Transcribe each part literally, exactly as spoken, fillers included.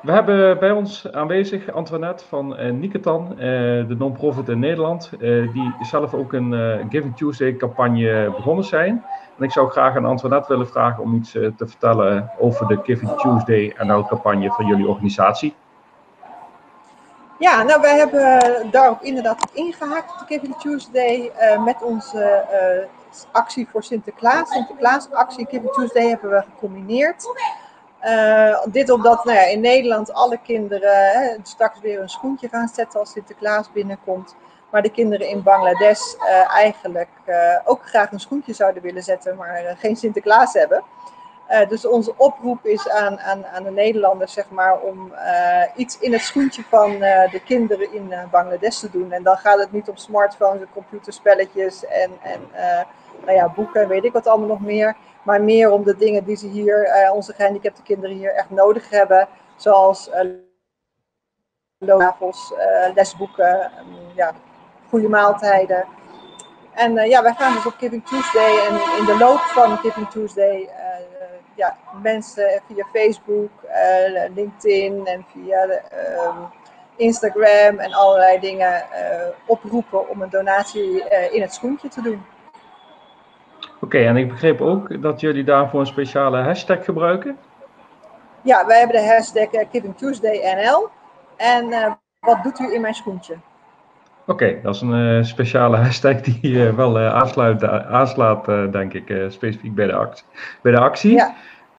We hebben bij ons aanwezig Antoinette van uh, Niketan, uh, de non-profit in Nederland, uh, die zelf ook een uh, Giving Tuesday campagne begonnen zijn. En ik zou graag aan Antoinette willen vragen om iets uh, te vertellen over de Giving Tuesday en de campagne van jullie organisatie. Ja, nou wij hebben daarop inderdaad ingehaakt op de Giving Tuesday uh, met onze uh, actie voor Sinterklaas. Sinterklaasactie Giving Tuesday hebben we gecombineerd. Uh, dit omdat nou ja, in Nederland alle kinderen hè, straks weer een schoentje gaan zetten als Sinterklaas binnenkomt. Maar de kinderen in Bangladesh uh, eigenlijk uh, ook graag een schoentje zouden willen zetten, maar uh, geen Sinterklaas hebben. Uh, dus onze oproep is aan, aan, aan de Nederlanders zeg maar, om uh, iets in het schoentje van uh, de kinderen in uh, Bangladesh te doen. En dan gaat het niet om smartphones en computerspelletjes en, en uh, nou ja, boeken en weet ik wat allemaal nog meer. Maar meer om de dingen die ze hier, uh, onze gehandicapte kinderen hier echt nodig hebben. Zoals uh, looptafels, uh, lesboeken, um, ja, goede maaltijden. En uh, ja, wij gaan dus op Giving Tuesday en in de loop van Giving Tuesday uh, ja, mensen via Facebook, uh, LinkedIn en via de, uh, Instagram en allerlei dingen uh, oproepen om een donatie uh, in het schoentje te doen. Oké, okay, en ik begreep ook dat jullie daarvoor een speciale hashtag gebruiken? Ja, wij hebben de hashtag uh, Giving Tuesday N L. En uh, wat doet u in mijn schoentje? Oké, okay, dat is een uh, speciale hashtag die uh, wel uh, aansluit, uh, aanslaat, uh, denk ik, uh, specifiek bij de actie. Bij de actie. Ja.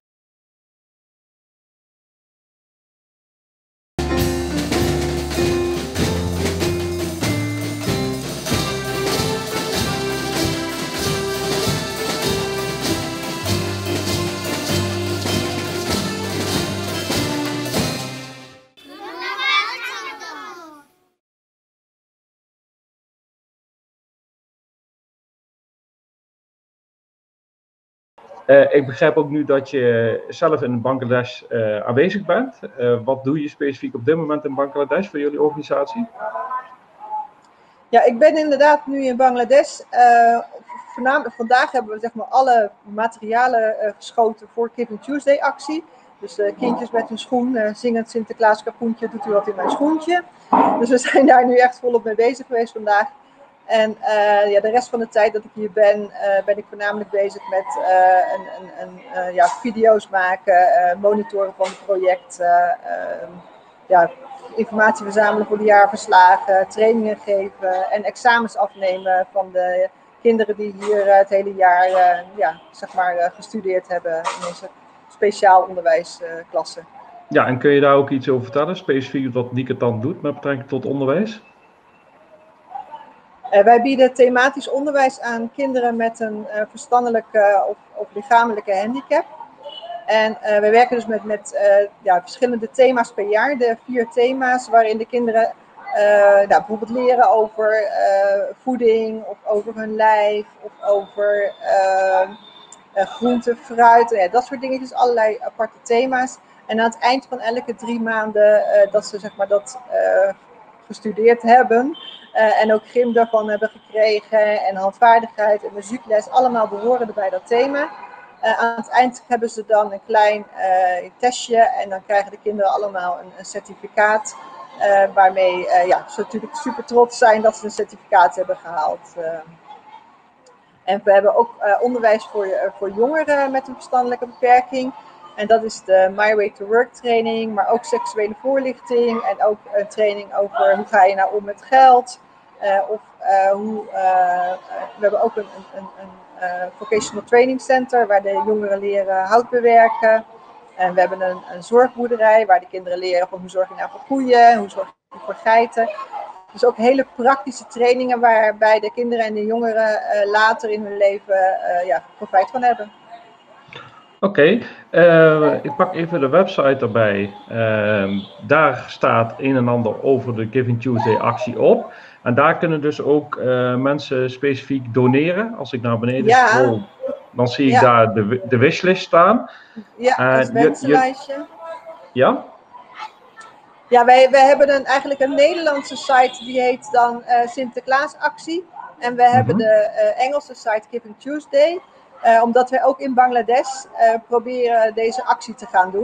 Uh, ik begrijp ook nu dat je zelf in Bangladesh uh, aanwezig bent. Uh, wat doe je specifiek op dit moment in Bangladesh voor jullie organisatie? Ja, ik ben inderdaad nu in Bangladesh. Uh, voornamelijk vandaag hebben we zeg maar alle materialen uh, geschoten voor Giving Tuesday actie. Dus uh, kindjes met hun schoen, uh, zingend Sinterklaas kapoentje, doet u wat in mijn schoentje. Dus we zijn daar nu echt volop mee bezig geweest vandaag. En uh, ja, de rest van de tijd dat ik hier ben, uh, ben ik voornamelijk bezig met uh, een, een, een, uh, ja, video's maken, uh, monitoren van het project, uh, uh, ja, informatie verzamelen voor de jaarverslagen, trainingen geven en examens afnemen van de kinderen die hier uh, het hele jaar uh, ja, zeg maar, uh, gestudeerd hebben in onze speciaal onderwijsklassen. Uh, ja, en kun je daar ook iets over vertellen, specifiek wat Niketan doet met betrekking tot onderwijs? Uh, wij bieden thematisch onderwijs aan kinderen met een uh, verstandelijke of, of lichamelijke handicap. En uh, wij werken dus met, met uh, ja, verschillende thema's per jaar. De vier thema's waarin de kinderen uh, nou, bijvoorbeeld leren over uh, voeding, of over hun lijf, of over uh, uh, groente, fruit, ja, dat soort dingetjes, allerlei aparte thema's. En aan het eind van elke drie maanden uh, dat ze zeg maar, dat uh, gestudeerd hebben uh, en ook gym daarvan hebben gekregen en handvaardigheid en muziekles, allemaal behoren bij dat thema. Uh, aan het eind hebben ze dan een klein uh, testje en dan krijgen de kinderen allemaal een, een certificaat. Uh, waarmee uh, ja, ze natuurlijk super trots zijn dat ze een certificaat hebben gehaald. Uh, en we hebben ook uh, onderwijs voor, uh, voor jongeren met een verstandelijke beperking. En dat is de My Way to Work training, maar ook seksuele voorlichting. En ook een training over hoe ga je nou om met geld. Uh, of uh, hoe, uh, we hebben ook een, een, een Uh, vocational training center waar de jongeren leren hout bewerken. En we hebben een, een zorgboerderij waar de kinderen leren van hoe zorg je nou voor koeien, hoe zorg je voor geiten. Dus ook hele praktische trainingen waarbij de kinderen en de jongeren uh, later in hun leven uh, ja, profijt van hebben. Oké, okay. uh, ik pak even de website erbij. Uh, daar staat een en ander over de Giving Tuesday actie op. En daar kunnen dus ook uh, mensen specifiek doneren. Als ik naar beneden ja. scroll, dan zie ik ja. daar de, de wishlist staan. Ja, uh, het wensenlijstje. Ja? Ja, wij, wij hebben een, eigenlijk een Nederlandse site die heet dan uh, Sinterklaasactie. En we mm-hmm. hebben de uh, Engelse site Giving Tuesday. Uh, omdat wij ook in Bangladesh uh, proberen deze actie te gaan doen.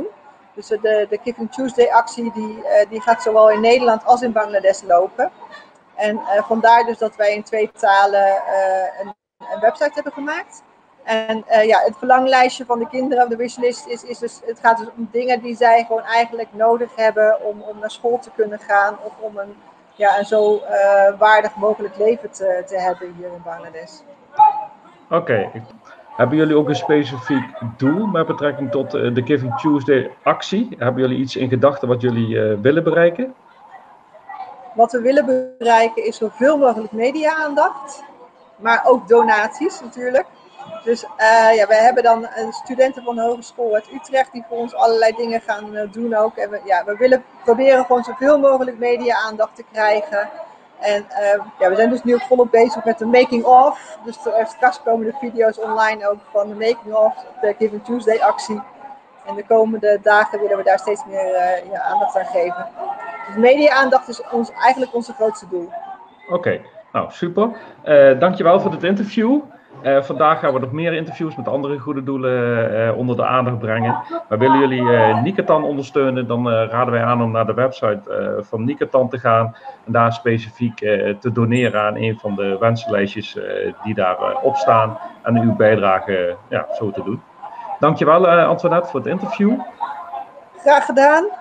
Dus de, de Giving Tuesday actie die, uh, die gaat zowel in Nederland als in Bangladesh lopen. En uh, vandaar dus dat wij in twee talen uh, een, een website hebben gemaakt. En uh, ja, het verlanglijstje van de kinderen, de wishlist, is, is dus, het gaat dus om dingen die zij gewoon eigenlijk nodig hebben om, om naar school te kunnen gaan. Of om een, ja, een zo uh, waardig mogelijk leven te, te hebben hier in Bangladesh. Oké. Okay. Hebben jullie ook een specifiek doel met betrekking tot uh, de Giving Tuesday actie? Hebben jullie iets in gedachten wat jullie uh, willen bereiken? Wat we willen bereiken is zoveel mogelijk media-aandacht, maar ook donaties natuurlijk. Dus uh, ja, wij hebben dan een studenten van de Hogeschool uit Utrecht die voor ons allerlei dingen gaan uh, doen ook. En we, ja, we willen proberen gewoon zoveel mogelijk media-aandacht te krijgen. En uh, ja, we zijn dus nu ook volop bezig met de making of. Dus er straks komen de video's online ook van de making of, de Giving Tuesday actie. En de komende dagen willen we daar steeds meer uh, ja, aandacht aan geven. Dus media-aandacht is ons, eigenlijk onze grootste doel. Oké, okay. Nou super. Uh, dankjewel voor dit interview. Uh, vandaag gaan we nog meer interviews met andere goede doelen uh, onder de aandacht brengen. Maar willen jullie uh, Nikatan ondersteunen, dan uh, raden wij aan om naar de website uh, van Nikatan te gaan. En daar specifiek uh, te doneren aan een van de wensenlijstjes uh, die daarop uh, staan. En uw bijdrage uh, ja, zo te doen. Dankjewel uh, Antoinette voor het interview. Graag gedaan.